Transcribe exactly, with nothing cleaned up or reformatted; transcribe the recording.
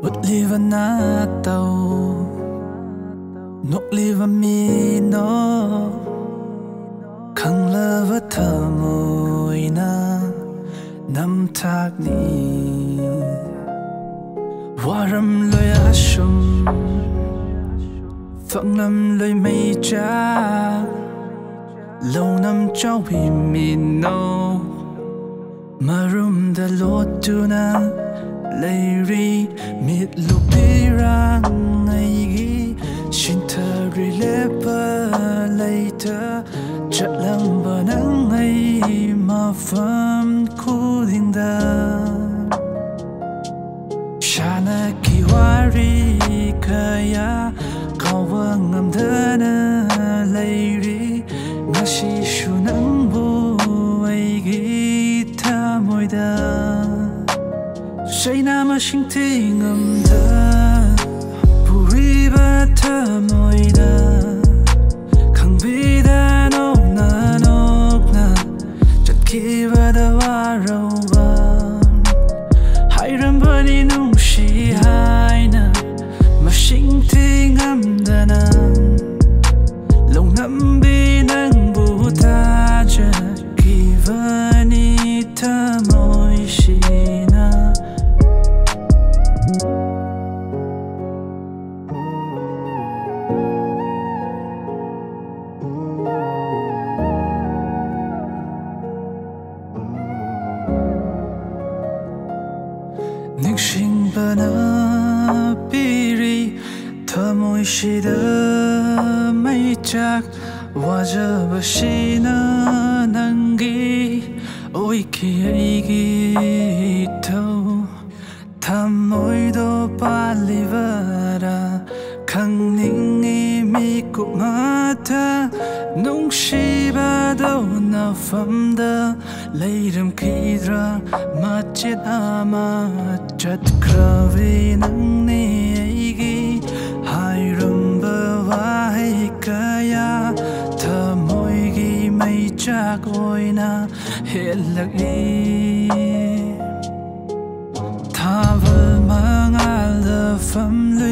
Utliva na tau Nukliva mi no Khang lava thamoi na Nam thak ni Waram loi ashum Phang lam loi mei cha Lâu năm cháu vì mi no Marum da lot tu na Lay ri mit lục đi rang ngày ghi Xin thơ ri lepa lay thơ Chặt lăng bà nắng ngày mà pham khu đình da Shana kiwari kaya Kau vang ngam dana lay ri Ngasi shu nang bu ay ghi tha môi da Say na ma shing ti ngam da Puri ba tha môi da Khang bi da nok na nok na Chặt ki ba da wa rau ba Hai ram ba ni nung shi hai na Ma shing ti ngam da na Lòng ngắm bi nang bu ta Chặt ki ba ni tha môi shi na Ning shing ba na piri Thamoi shi da mai chak Waja ba shi na nangi Oi ki ai gi thâu Thamoi do pa li va ra Khang ning i mi ku ma tha Nung shi ba đâu na pham da Lay ram ki dra ma chết ama Chặt kravi nang ni ai gi Hai ram ba va hai kaya Thamoi gi mai chak oi na Hết lạc i Tha vơ mang a lơ pham lưu